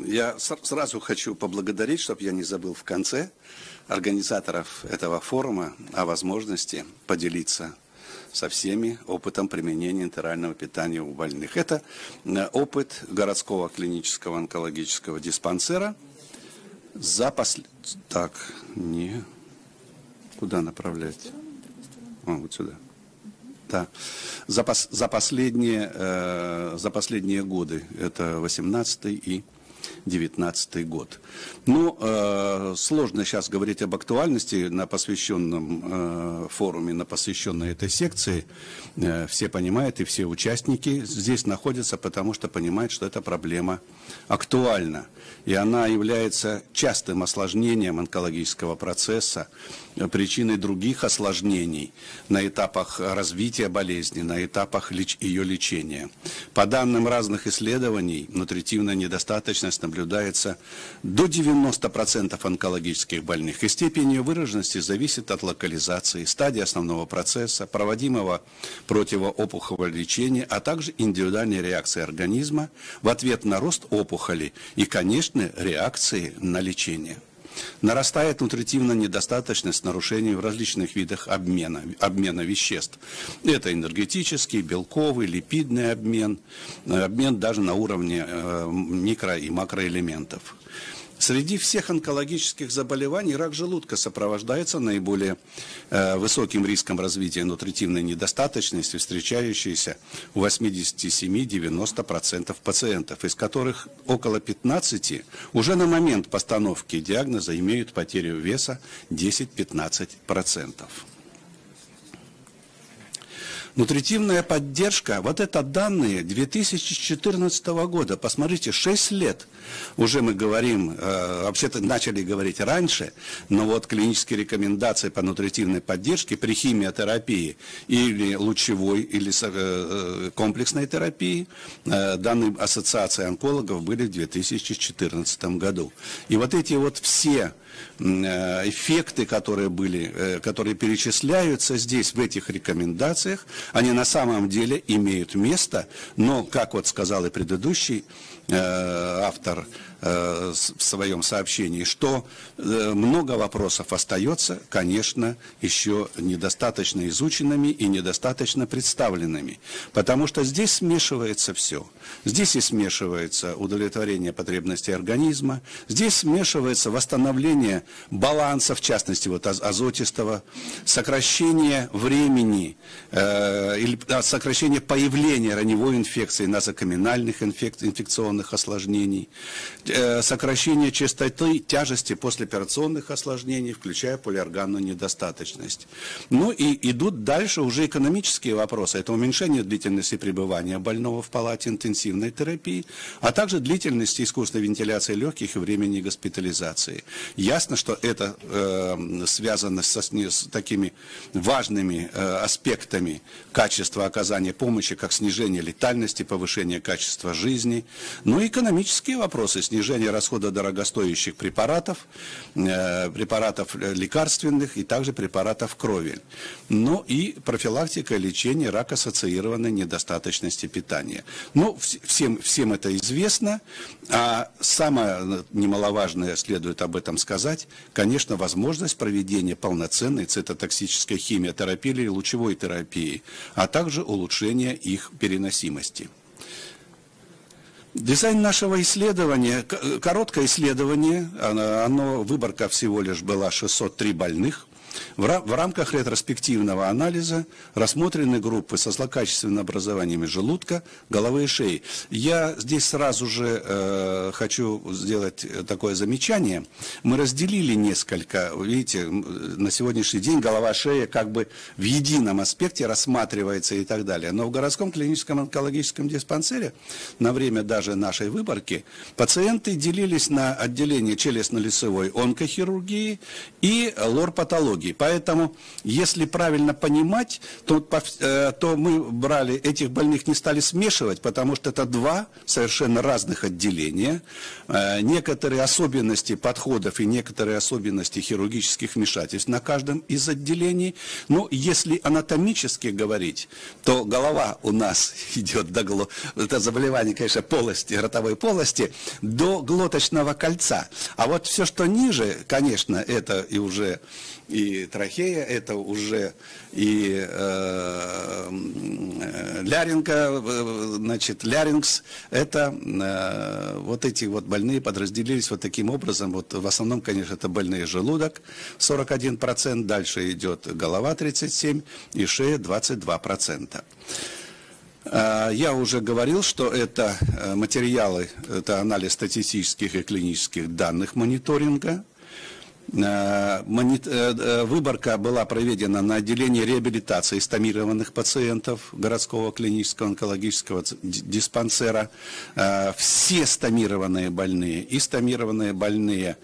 Я сразу хочу поблагодарить, чтобы я не забыл в конце, организаторов этого форума о возможности поделиться со всеми опытом применения энтерального питания у больных. Это опыт городского клинического онкологического диспансера за Так, не... Куда направлять? Вот сюда. Да. За последние годы, это 18-й и 19-й год. Ну, сложно сейчас говорить об актуальности на посвященном форуме, на посвященной этой секции. Все понимают, и все участники здесь находятся, потому что понимают, что эта проблема актуальна. И она является частым осложнением онкологического процесса, причиной других осложнений на этапах развития болезни, на этапах ее лечения. По данным разных исследований, нутритивная недостаточность наблюдается до 90% онкологических больных. И степень ее выраженности зависит от локализации, стадии основного процесса, проводимого противоопухолевого лечения, а также индивидуальной реакции организма в ответ на рост опухоли и, конечно, реакции на лечение. Нарастает нутритивная недостаточность с нарушением в различных видах обмена веществ. Это энергетический, белковый, липидный обмен даже на уровне микро- и макроэлементов. Среди всех онкологических заболеваний рак желудка сопровождается наиболее высоким риском развития нутритивной недостаточности, встречающейся у 87-90% пациентов, из которых около 15% уже на момент постановки диагноза имеют потерю веса 10-15%. Нутритивная поддержка, вот это данные 2014 года, посмотрите, 6 лет уже мы говорим, вообще-то начали говорить раньше, но вот клинические рекомендации по нутритивной поддержке при химиотерапии или лучевой, или комплексной терапии, данные ассоциации онкологов были в 2014 году. И вот эти вот все эффекты, которые перечисляются здесь, в этих рекомендациях, они на самом деле имеют место, но, как вот сказал и предыдущий автор в своем сообщении, что много вопросов остается, конечно, еще недостаточно изученными и недостаточно представленными, потому что здесь смешивается все. Здесь и смешивается удовлетворение потребностей организма, здесь смешивается восстановление баланса, в частности, вот азотистого, сокращение времени, сокращение появления раневой инфекции, назокоминальных инфекционных осложнений, сокращение частоты тяжести послеоперационных осложнений, включая полиорганную недостаточность. Ну и идут дальше уже экономические вопросы. Это уменьшение длительности пребывания больного в палате интенсивной терапии, а также длительности искусственной вентиляции легких и времени госпитализации. Ясно, что это связано с такими важными аспектами качества оказания помощи, как снижение летальности, повышение качества жизни. Но и экономические вопросы, снижение расхода дорогостоящих препаратов, препаратов лекарственных и также препаратов крови. Ну и профилактика и лечение рака-ассоциированной недостаточности питания. Ну, всем это известно, а самое немаловажное, следует об этом сказать, конечно, возможность проведения полноценной цитотоксической химиотерапии или лучевой терапии, а также улучшение их переносимости. Дизайн нашего исследования, короткое исследование, выборка всего лишь была 603 больных. В рамках ретроспективного анализа рассмотрены группы со злокачественными образованиями желудка, головы и шеи. Я здесь сразу же хочу сделать такое замечание. Мы разделили несколько, видите, на сегодняшний день голова, шея как бы в едином аспекте рассматривается и так далее. Но в городском клиническом онкологическом диспансере на время даже нашей выборки пациенты делились на отделение челюстно-лицевой онкохирургии и лор-патологии. патологии. Поэтому, если правильно понимать, то мы брали этих больных, не стали смешивать, потому что это два совершенно разных отделения. Некоторые особенности подходов и некоторые особенности хирургических вмешательств на каждом из отделений. Но если анатомически говорить, то голова у нас идет до это заболевание, конечно, полости, ротовой полости, до глоточного кольца. А вот все, что ниже, конечно, это и уже и трахея, это уже и ларингс, это вот эти вот больные подразделились вот таким образом. Вот в основном, конечно, это больные желудок 41%, дальше идет голова 37% и шея 22%. Я уже говорил, что это материалы, это анализ статистических и клинических данных мониторинга. Выборка была проведена на отделении реабилитации стомированных пациентов городского клинического онкологического диспансера. Все стомированные больные и стомированные больные,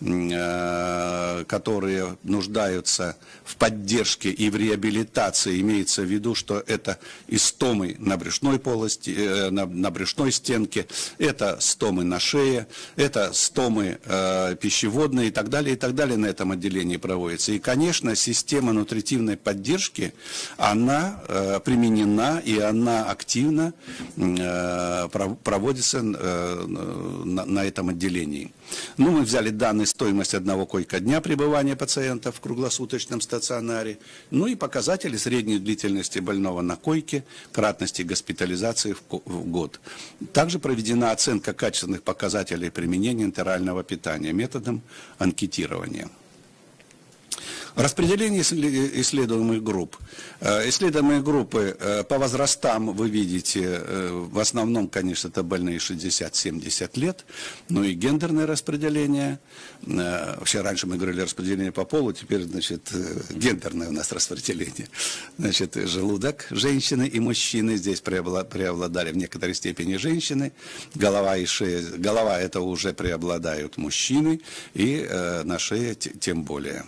которые нуждаются в поддержке и в реабилитации, имеется в виду, что это и стомы на брюшной полости, на брюшной стенке, это стомы на шее, это стомы пищеводные и так далее на этом отделении проводится. И, конечно, система нутритивной поддержки, она применена и она активно проводится на этом отделении. Ну, мы взяли данные стоимость одного койко-дня пребывания пациента в круглосуточном стационаре, ну и показатели средней длительности больного на койке, кратности госпитализации в год. Также проведена оценка качественных показателей применения энтерального питания методом анкетирования. Распределение исследуемых групп. Исследуемые группы по возрастам вы видите, в основном, конечно, это больные 60-70 лет, но и гендерное распределение. Вообще, раньше мы говорили распределение по полу, теперь, значит, гендерное у нас распределение. Значит, желудок женщины и мужчины, здесь преобладали в некоторой степени женщины, голова и шея. Голова это уже преобладают мужчины, и на шее тем более.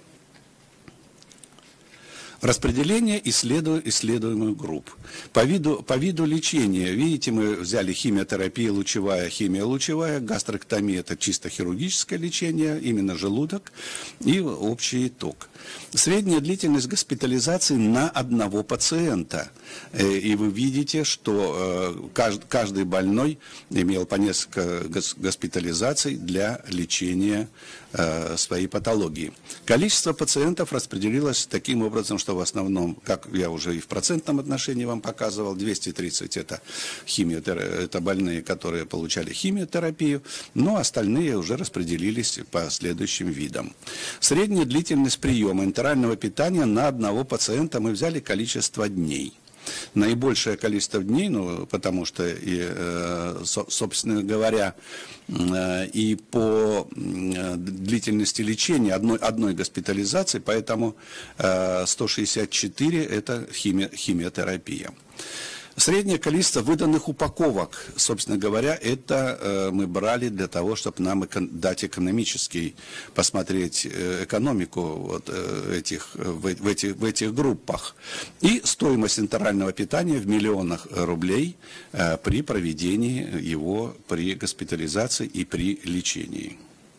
Распределение исследуемых групп. По виду лечения, видите, мы взяли химиотерапия, лучевая, химия лучевая, гастроктомия – это чисто хирургическое лечение, именно желудок, и общий итог. Средняя длительность госпитализации на одного пациента. И вы видите, что каждый больной имел по несколько госпитализаций для лечения своей патологии. Количество пациентов распределилось таким образом, что в основном, как я уже и в процентном отношении вам показывал, 230 это больные, которые получали химиотерапию, но остальные уже распределились по следующим видам. Средняя длительность приема энтерального питания на одного пациента мы взяли количество дней. Наибольшее количество дней, ну, потому что, собственно говоря, и по длительности лечения одной госпитализации, поэтому 164 – это химиотерапия. Среднее количество выданных упаковок, собственно говоря, это мы брали для того, чтобы нам дать экономический, посмотреть экономику вот в этих группах. И стоимость энтерального питания в миллионах рублей при проведении его, при госпитализации и при лечении.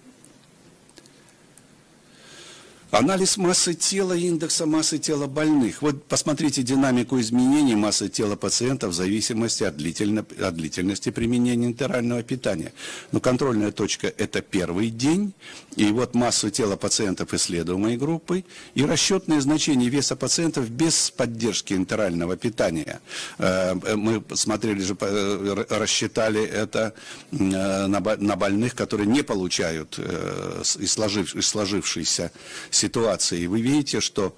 Анализ массы тела и индекса массы тела больных. Вот посмотрите динамику изменений массы тела пациента в зависимости от длительности применения энтерального питания. Но контрольная точка – это первый день. И вот массу тела пациентов исследуемой группы и расчетные значения веса пациентов без поддержки энтерального питания. Мы смотрели же, рассчитали это на больных, которые не получают из сложившейся ситуации. Вы видите, что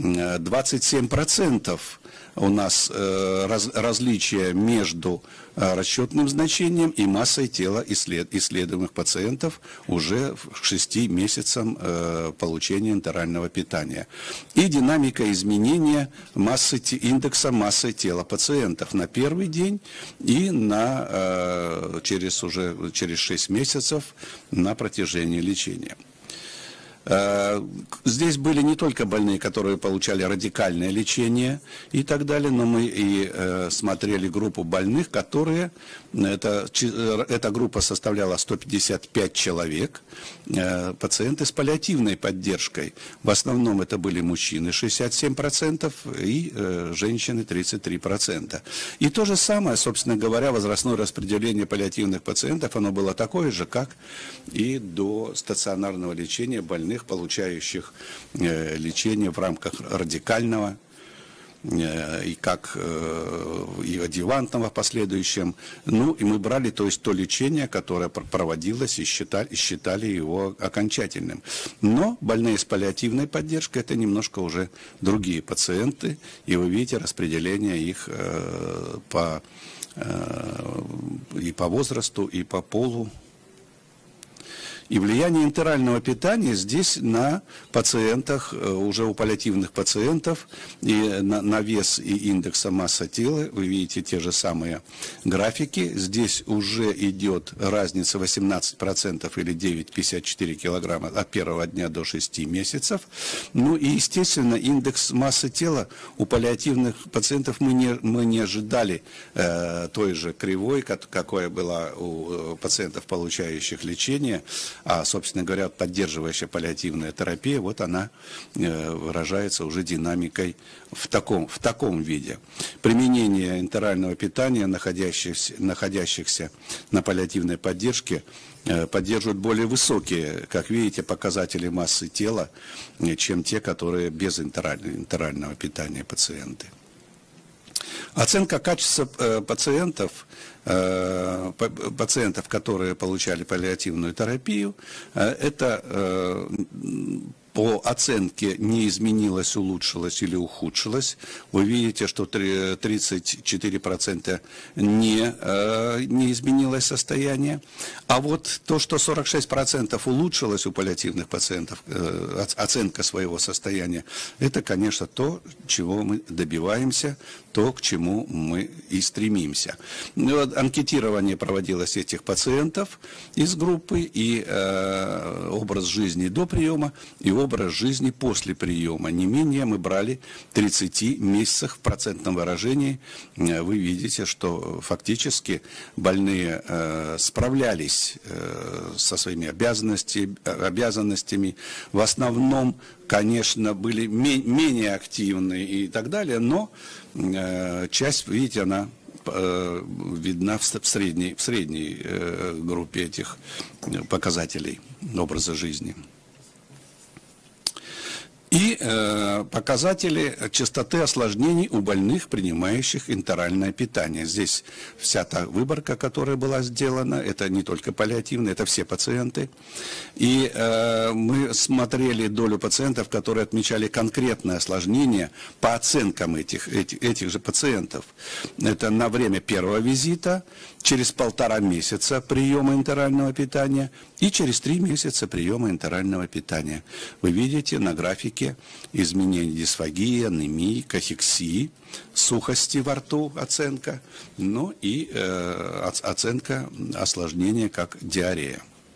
27% у нас различия между расчетным значением и массой тела исследуемых пациентов уже к 6 месяцам получения энтерального питания. И динамика изменения индекса массы тела пациентов на первый день и через 6 месяцев на протяжении лечения. Здесь были не только больные, которые получали радикальное лечение и так далее, но мы и смотрели группу больных, которые, эта группа составляла 155 человек, пациенты с паллиативной поддержкой. В основном это были мужчины 67% и женщины 33%. И то же самое, собственно говоря, возрастное распределение паллиативных пациентов, оно было такое же, как и до стационарного лечения больных, получающих лечение в рамках радикального и как и адъювантного в последующем. Ну, и мы брали, то есть, то лечение, которое проводилось, и считали его окончательным. Но больные с паллиативной поддержкой – это немножко уже другие пациенты, и вы видите распределение их и по возрасту, и по полу. И влияние энтерального питания здесь на пациентах, уже у паллиативных пациентов, и на вес и индекса массы тела, вы видите те же самые графики. Здесь уже идет разница 18% или 9,54 килограмма от первого дня до 6 месяцев. Ну и, естественно, индекс массы тела у паллиативных пациентов мы не ожидали той же кривой, какая была у пациентов, получающих лечение. А, собственно говоря, поддерживающая паллиативная терапия, вот она выражается уже динамикой в таком виде. Применение энтерального питания, находящихся на паллиативной поддержке, поддерживают более высокие, как видите, показатели массы тела, чем те, которые без энтерального питания пациенты. Оценка качества пациентов, которые получали паллиативную терапию, это по оценке не изменилось, улучшилось или ухудшилось. Вы видите, что 34% не изменилось состояние. А вот то, что 46% улучшилось у паллиативных пациентов, оценка своего состояния, это, конечно, то, чего мы добиваемся, то, к чему мы и стремимся. Анкетирование проводилось этих пациентов из группы, и образ жизни до приема, и образ жизни после приема. Не менее мы брали 30 месяцев в процентном выражении. Вы видите, что фактически больные справлялись со своими обязанностями. В основном, конечно, были менее активны и так далее, но часть, видите, она видна в средней группе этих показателей образа жизни. И показатели частоты осложнений у больных, принимающих энтеральное питание. Здесь вся та выборка, которая была сделана, это не только паллиативные, это все пациенты. И мы смотрели долю пациентов, которые отмечали конкретное осложнение по оценкам этих же пациентов. Это на время первого визита, через 1,5 месяца приема энтерального питания и через 3 месяца приема энтерального питания. Вы видите на графике изменения дисфагии, анемии, кахексии, сухости во рту оценка, ну и оценка осложнения как диарея.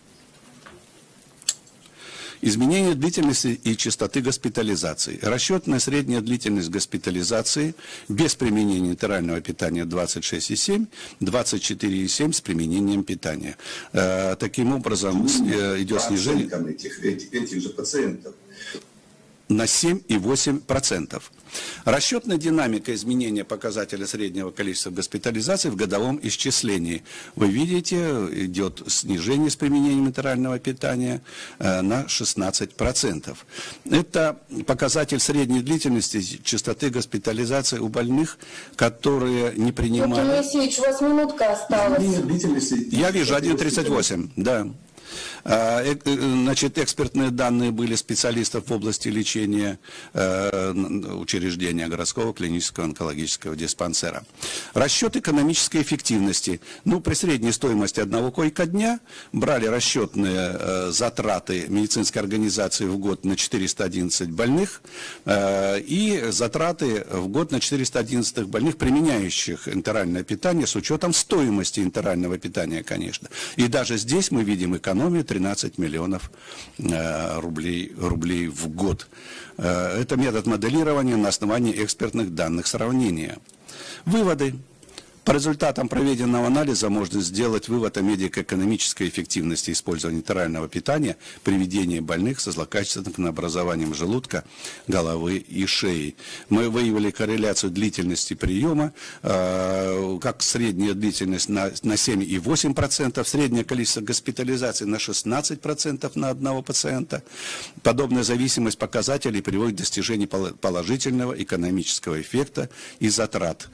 Изменение длительности и частоты госпитализации. Расчетная средняя длительность госпитализации без применения энтерального питания 26,7, 24,7 с применением питания. Таким образом идет снижение этих же пациентов на 7,8%. Расчетная динамика изменения показателя среднего количества госпитализаций в годовом исчислении. Вы видите, идет снижение с применением энтерального питания на 16%. Это показатель средней длительности частоты госпитализации у больных, которые не принимали... Евгений Алексеевич, у вас минутка осталась. Я вижу, 1,38, да. Значит, экспертные данные были специалистов в области лечения учреждения городского клинического онкологического диспансера. Расчет экономической эффективности. Ну, при средней стоимости одного койка-дня брали расчетные затраты медицинской организации в год на 411 больных и затраты в год на 411 больных, применяющих энтеральное питание, с учетом стоимости энтерального питания, конечно. И даже здесь мы видим экономию экономия 13 миллионов рублей в год. Это метод моделирования на основании экспертных данных сравнения. Выводы. По результатам проведенного анализа можно сделать вывод о медико-экономической эффективности использования энтерального питания при ведении больных со злокачественным образованием желудка, головы и шеи. Мы выявили корреляцию длительности приема, как средняя длительность на 7,8%, среднее количество госпитализаций на 16% на одного пациента. Подобная зависимость показателей приводит к достижению положительного экономического эффекта и затрат.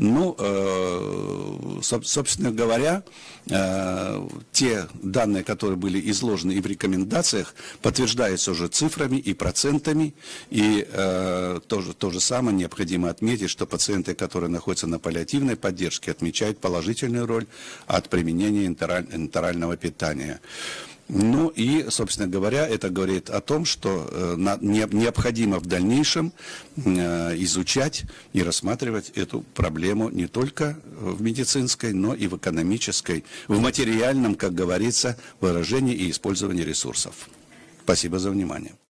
Собственно говоря, те данные, которые были изложены и в рекомендациях, подтверждаются уже цифрами и процентами. И то же самое необходимо отметить, что пациенты, которые находятся на паллиативной поддержке, отмечают положительную роль от применения энтерального питания. Ну и, собственно говоря, это говорит о том, что необходимо в дальнейшем изучать и рассматривать эту проблему не только в медицинской, но и в экономической, в материальном, как говорится, выражении и использовании ресурсов. Спасибо за внимание.